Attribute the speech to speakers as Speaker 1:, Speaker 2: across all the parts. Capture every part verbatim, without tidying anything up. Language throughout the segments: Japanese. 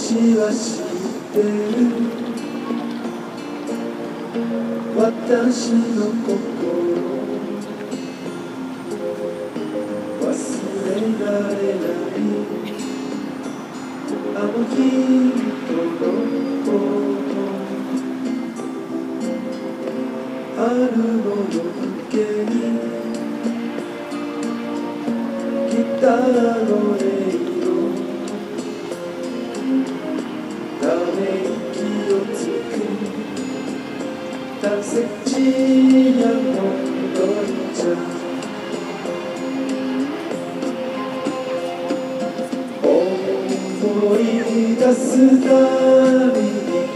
Speaker 1: は知ってる私の心忘れられないあの日のこと春の夜更けにギターの音色ため息をつく大切なものじゃ思い出すたびに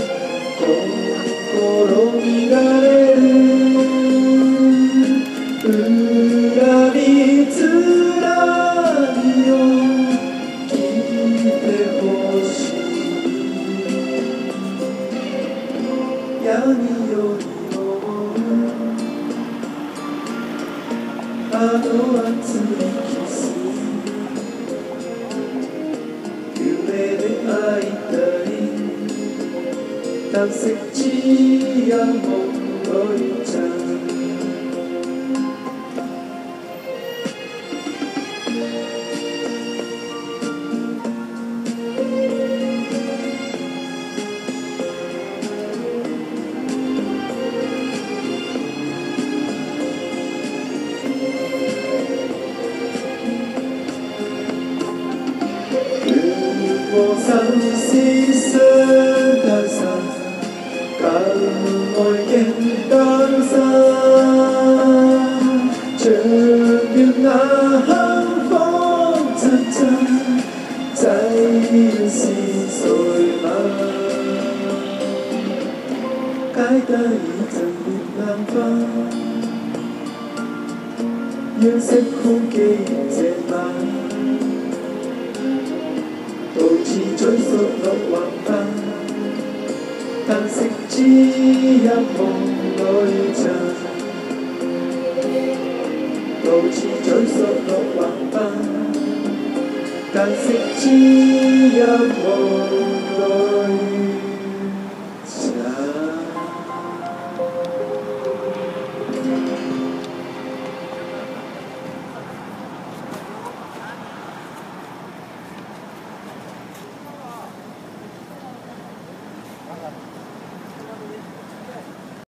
Speaker 1: 心乱れる恨みつらみを聞いてほしい闇よりもあの熱いキス夢で会いたい大切やものじゃ我心思相隔散，教愛經當生，像願那香風陣陣，際是誰嗎？街燈已盡變冷花，惋惜空記這晚。到此追溯落橫帆，嘆息只一夢裏塵。到此追溯落橫帆，嘆息只一夢裏塵。